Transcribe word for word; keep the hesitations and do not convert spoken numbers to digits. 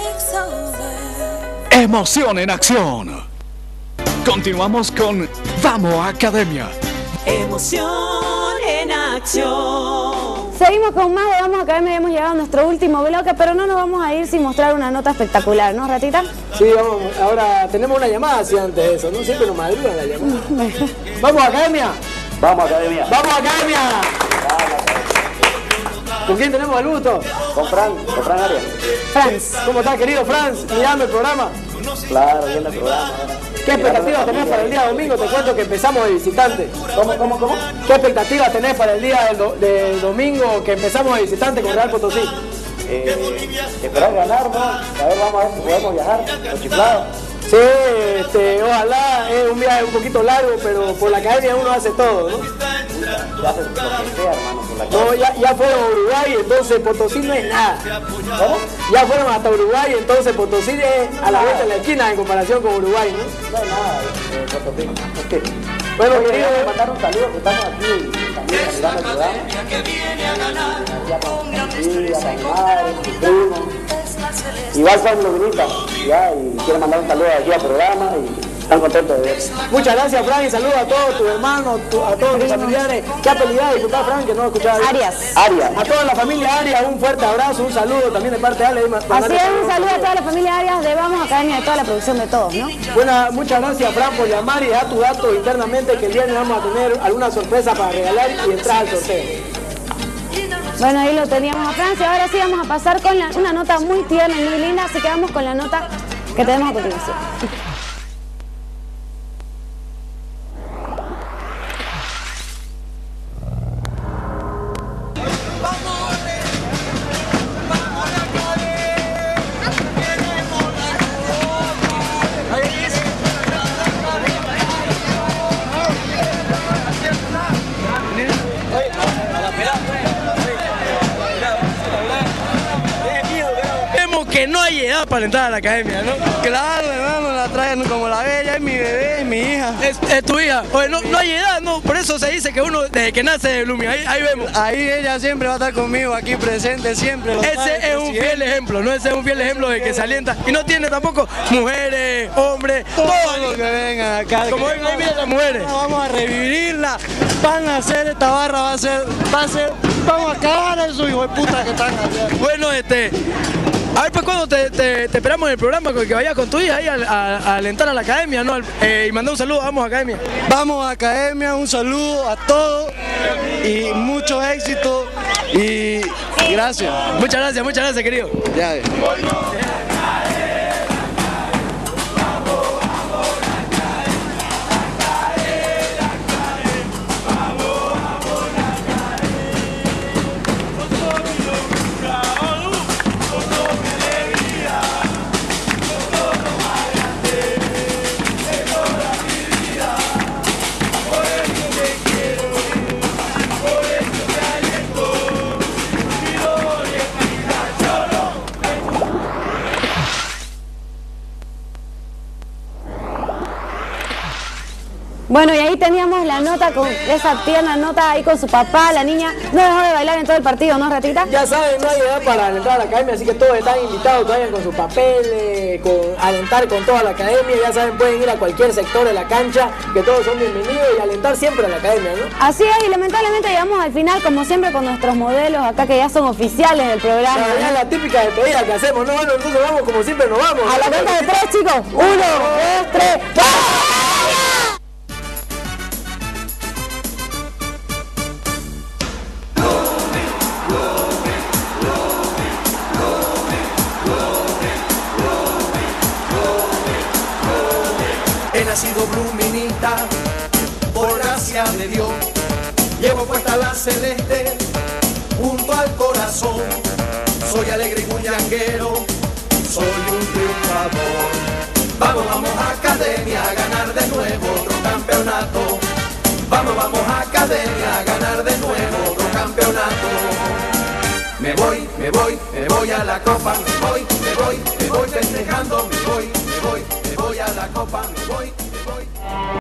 Emoción en acción. Continuamos con Vamos Academia. Emoción en acción. Seguimos con más de Vamos Academia, hemos llegado a nuestro último bloque, pero no nos vamos a ir sin mostrar una nota espectacular, ¿no, Ratita? Sí, vamos, ahora tenemos una llamada así antes de eso, ¿no? Siempre nos madrugan la llamada. ¿Vamos Academia? Vamos Academia. ¡Vamos Academia! ¿Con quién tenemos el gusto? Con Fran, con Fran Arias. Franz. ¿Cómo estás, querido Franz? Mirando el programa. Claro, viendo el programa. ¿Qué expectativas tenés para el día domingo? Te cuento que empezamos de visitante. ¿Cómo, cómo, cómo? ¿Qué expectativas tenés para el día del, do del domingo que empezamos de visitante con Real Potosí? Eh, esperar ganar, ¿no? A ver, vamos a ver si podemos viajar, los chiflados. Sí, este, ojalá, es un viaje un poquito largo, pero por la academia uno hace todo, ¿no? Ya hace lo que sea, hermano, por la No, ya, ya fueron a Uruguay, entonces Potosí no es nada. ¿Cómo? Ya fueron hasta Uruguay, entonces Potosí es a la vuelta de la esquina en comparación con Uruguay, ¿no? No hay nada de Potosí. Bueno, Oye, querido, quería mandar un saludo, que estamos aquí también mirando el programa. Ya con mi tía, con mi madre, mi primo. Igual son los vinitas, ya, y quiero mandar un saludo aquí al programa y están contentos de ver. muchas gracias, Frank, y saludos a todos tus hermanos, tu, a todos tus familiares. ¿Qué apellido? Disculpa, Frank, que no escuchaba bien. Arias. Arias. A toda la familia Arias, un fuerte abrazo, un saludo también de parte de Ale. Así es, un saludo a toda la familia Arias de Vamos Academia, de toda la producción de todos, ¿no? Buena, muchas gracias, Fran, por llamar y dar tu dato internamente, que el viernes vamos a tener alguna sorpresa para regalar y entrar al sorteo. Bueno, ahí lo teníamos a Francia. Ahora sí vamos a pasar con la, una nota muy tierna y muy linda, así que vamos con la nota que tenemos a continuación. Que no hay edad para entrar a la academia, ¿no? Claro, hermano, la traen como la bella, es mi bebé, es mi hija. Es, es tu hija. Oye, no, no hay edad, no, por eso se dice que uno desde que nace de Blumi, ahí, ahí vemos. Ahí ella siempre va a estar conmigo, aquí presente siempre. Ese es un fiel ejemplo, ¿no? Ese es un fiel ejemplo de que se alienta. Y no tiene tampoco mujeres, hombres, todos los que vengan acá. Como ven, ahí miren las mujeres. Vamos a revivirla, van a hacer esta barra, va a ser, va a ser, vamos a cagar a esos hijos de puta que están allá. Bueno, este... A ver, pues cuando te, te, te esperamos en el programa, que vayas con tu hija ahí a, a, a alentar a la academia, ¿no? Eh, y mandar un saludo, Vamos Academia. Vamos Academia, un saludo a todos y mucho éxito y gracias. Muchas gracias, muchas gracias, querido. Ya ves. Bueno, y ahí teníamos la nota, con esa tierna nota ahí con su papá, la niña no dejó de bailar en todo el partido, ¿no, Ratita? Ya saben, no hay edad para alentar a la academia, así que todos están invitados, que vayan con sus papeles, con alentar con toda la academia, ya saben, pueden ir a cualquier sector de la cancha, que todos son bienvenidos y alentar siempre a la academia, ¿no? Así es, y lamentablemente llegamos al final, como siempre, con nuestros modelos acá que ya son oficiales del programa. La verdad es la típica despedida que hacemos, ¿no? Bueno, entonces vamos como siempre nos vamos. A la cuenta de tres, chicos. Uno, dos, tres, ¡vamos! He nacido bluminita, por gracia de Dios. Llevo puesta la celeste junto al corazón. Soy alegre y bullanguero, soy un triunfador. Vamos, vamos Academia a ganar de nuevo otro campeonato. Vamos, vamos Academia a ganar de nuevo otro campeonato. Me voy, me voy, me voy a la copa, me voy, me voy, me voy festejando, me voy, me voy, me voy a la copa, me voy.